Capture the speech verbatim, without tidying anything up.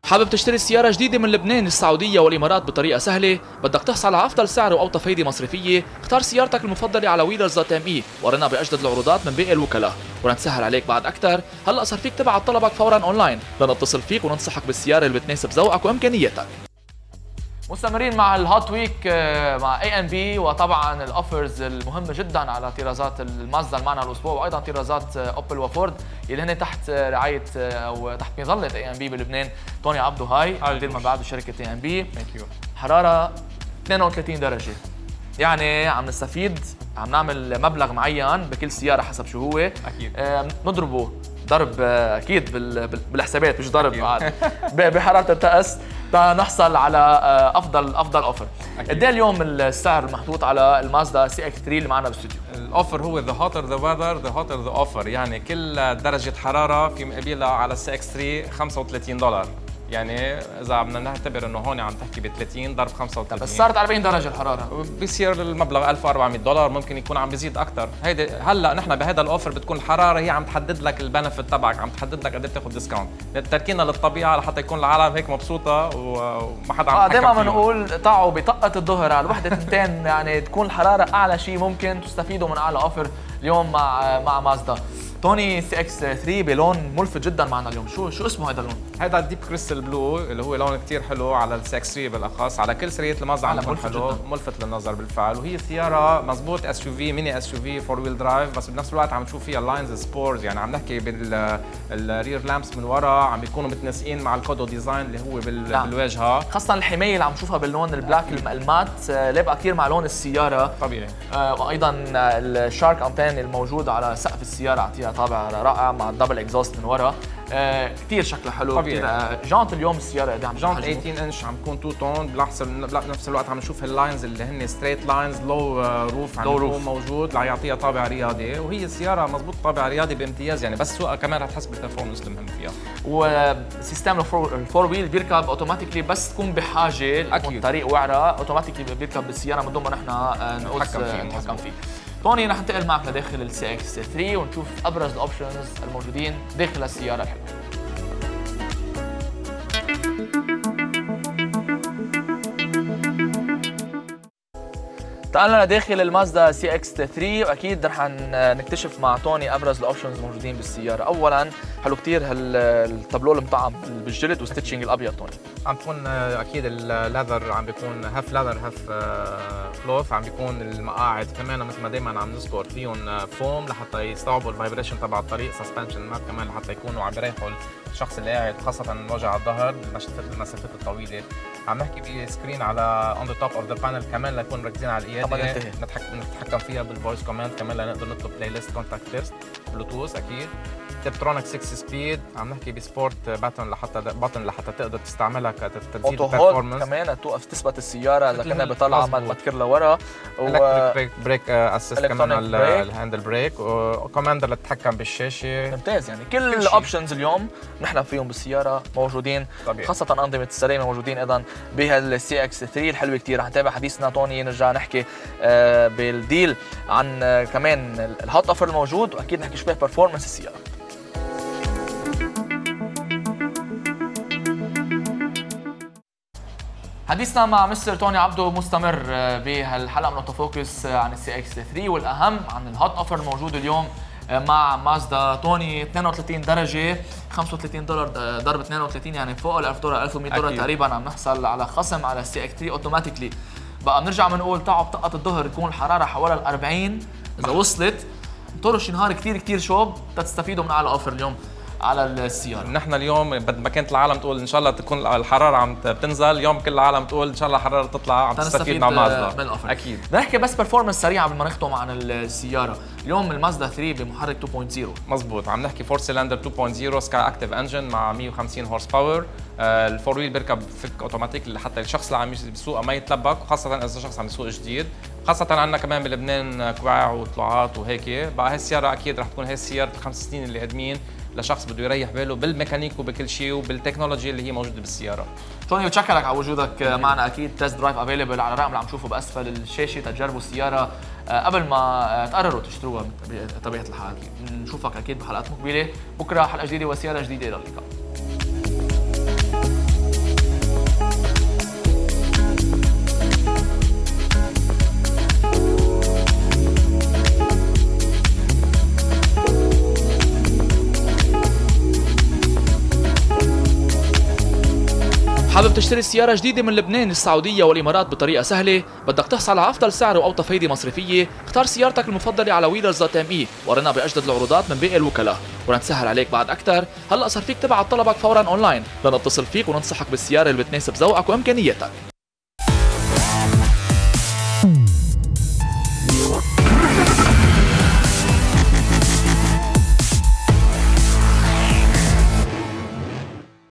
حابب تشتري سيارة جديدة من لبنان السعودية والإمارات بطريقة سهلة؟ بدك تحصل على أفضل سعر وأوطى فايدة مصرفية؟ اختار سيارتك المفضلة على ويلرز دوت ام اي وقارنها بأجدد العروضات من باقي الوكلاء، ولنسهل عليك بعد أكثر، هلا صار فيك تبعت طلبك فورا أونلاين لنتصل فيك وننصحك بالسيارة اللي بتناسب ذوقك وإمكانياتك. مستمرين مع الهوت ويك مع اي ام بي، وطبعا الاوفرز المهمه جدا على طرازات المازدا اللي معنا الاسبوع، وايضا طرازات اوبل وفورد اللي هن تحت رعايه او تحت مظله اي ام بي بلبنان. توني عبدو هاي مدير مبيعات بشركه اي ام بي. حراره اثنين وثلاثين درجه، يعني عم نستفيد، عم نعمل مبلغ معين بكل سياره حسب شو هو. اكيد آه نضربه ضرب اكيد بالحسابات، مش ضرب عاد بحراره الطقس نحصل على افضل افضل اوفر. قد ايه اليوم السعر المحطوط على المازدا سي اكس ثلاثة اللي معنا بالاستوديو؟ الاوفر هو ذا هوتر ذا ويذر ذا هوتر ذا اوفر، يعني كل درجه حراره في مقابلها على السي اكس ثلاثة خمسة وثلاثين دولار، يعني اذا بدنا نعتبر انه هون عم تحكي ب ثلاثين ضرب خمسة وثلاثين بس صارت أربعين درجه الحراره، بيصير المبلغ ألف وأربعمية دولار، ممكن يكون عم بيزيد اكثر. هيدي هلا نحن بهذا الاوفر بتكون الحراره هي عم تحدد لك البنفيت تبعك، عم تحدد لك قد ايه بتاخذ ديسكاونت، تركينا للطبيعه لحتى يكون العالم هيك مبسوطه وما حدا عم يتحكم فيها. دائما بنقول طاعوا بطقه الظهر على الوحده تنتين، يعني تكون الحراره اعلى شيء ممكن تستفيدوا من اعلى اوفر اليوم مع مع مازدا. توني سي اكس ثلاثة بلون ملفت جدا معنا اليوم، شو شو اسمه هذا اللون؟ هذا الديب كريستال بلو اللي هو لون كثير حلو على السي اكس ثلاثة بالاخص، على كل سريه المازدا عم يكون حلو جداً. ملفت للنظر بالفعل، وهي سياره مزبوط اس يو في ميني اس يو في فور ويل درايف، بس بنفس الوقت عم نشوف فيها لاينز سبورز، يعني عم نحكي بالرير لامبس من ورا عم بيكونوا متناسقين مع الكودو ديزاين اللي هو بال... نعم. بالواجهه، خاصه الحمايه اللي عم نشوفها باللون البلاك المات لابقه كثير مع لون السياره طبيعي. آه وايضا الشارك انتين الموجود على سقف السياره اعطيها طابع رائع مع الدبل اكزوست من ورا. آه كثير شكلها حلو كثير. آه جانت اليوم السياره قد ايه عم جانت ثمانية عشر انش، عم تكون تو تون، بنفس الوقت عم نشوف اللاينز اللي هن ستريت لاينز لو روف عم يكون موجود ليعطيها طابع رياضي، وهي السياره مضبوط طابع رياضي بامتياز، يعني بس سوقها كمان رح تحس بالبرفورمنس المهم فيها. وسيستم الفور ويل بيركب اوتوماتيكلي، بس تكون بحاجه يكون الطريق وعره اوتوماتيكلي بيركب بالسياره من دون ما نحن نقص نتحكم فيه. توني رح ننتقل معك لداخل السي اكس ثلاثة ونشوف ابرز الاوبشنز الموجودين داخل السياره الحلوه. تعالنا لداخل المازدا سي اكس ثلاثة، واكيد رح نكتشف مع توني ابرز الاوبشنز الموجودين بالسياره. اولا حلو كثير هالتابلو المطعم بالجلد والستitching الابيض. توني عم تكون اكيد الليذر عم بيكون هاف ليذر هاف كلوث، عم بيكون المقاعد كمان مثل ما دائما عم نذكر فيهم فوم لحتى يستوعبوا الفايبريشن تبع الطريق، سسبنشن مات كمان لحتى يكونوا عم بيريحوا الشخص اللي قاعد، خاصه وجع الظهر المسافات الطويله. عم نحكي بسكرين على اون ذا توب اوف ذا بانل كمان لنكون مركزين على القياده، نتحكم فيها بالفويس كوماند كمان لنقدر نطلب بلاي ليست كونتاكت ليست بلوتوث اكيد. تبترونيك ستة سبيد، عم نحكي بسبورت باتن لحتى باتن لحتى تقدر تستعملها كتزيد البرفورمانس، كمان توقف تثبت السياره اذا كنا بطلعها ما تكر لورا، الكتريك بريك اسيست كمان على الهاندل بريك، وكوماندر لتتحكم بالشاشه. ممتاز، يعني كل الاوبشنز اليوم نحن فيهم بالسياره موجودين طبيعي. خاصه انظمه السلامه موجودين ايضا بهالسي اكس ثلاثة الحلوه كثير. رح نتابع حديثنا توني، نرجع نحكي آه بالديل عن آه كمان الهوت اوفر الموجود، واكيد نحكي شوي برفورمانس السياره. حديثنا مع مستر توني عبدو مستمر بهالحلقه من اوتوفوكس عن السي اكس ثلاثة، والاهم عن الهوت اوفر الموجود اليوم مع مازدا. توني اثنين وثلاثين درجه، خمسة وثلاثين دولار ضرب اثنين وثلاثين، يعني فوق ال ألف دولار ألف ومئة دولار تقريبا عم نحصل على خصم على السي اكس ثلاثة اوتوماتيكلي. بقى بنرجع بنقول تعوا بطاقه الظهر تكون الحراره حوالي ال أربعين، اذا وصلت انطروا شي نهار كثير كثير شوب تستفيدوا من اعلى اوفر اليوم على السياره. نحن اليوم بدل ما كانت العالم تقول ان شاء الله تكون الحراره عم بتنزل، اليوم كل العالم تقول ان شاء الله الحراره تطلع، عم تستفيد مع مازدا اكيد. بدنا نحكي بس برفورمانس سريعه قبل ما نختم عن السياره. اليوم المازدا ثلاثة بمحرك اثنين نقطة صفر مزبوط، عم نحكي فور سيلندر اثنين نقطة صفر سكاي اكتيف انجن مع مئة وخمسين هورس باور. آه الفور ويل بيركب فك اوتوماتيك لحتى الشخص اللي عم يسوقها ما يتلبك، وخاصه اذا شخص عم يسوق جديد، خاصة عندنا كمان بلبنان كواع وطلوعات وهيك. بقى هي السيارة أكيد رح تكون هي السيارة الخمس سنين اللي قدمين لشخص بده يريح باله بالميكانيك وبكل شيء وبالتكنولوجيا اللي هي موجودة بالسيارة. توني بتشكرك على وجودك معنا، أكيد تيست درايف افيلبل على الرقم اللي عم تشوفه بأسفل الشاشة تجربوا السيارة قبل ما تقرروا تشتروها بطبيعة الحال. نشوفك أكيد بحلقات مقبلة، بكرة حلقة جديدة وسيارة جديدة، إلى اللقاء. حابب تشتري سيارة جديدة من لبنان، السعودية والإمارات بطريقة سهلة؟ بدك تحصل على أفضل سعر وأوطى فايدة مصرفية؟ اختار سيارتك المفضلة على ويلرز دوت ام اي ورانا بأجدد العروضات من باقي الوكلاء، ولنسهل عليك بعد أكثر، هلا صار فيك تبعت طلبك فورا أونلاين لنتصل فيك وننصحك بالسيارة اللي بتناسب ذوقك وإمكانياتك.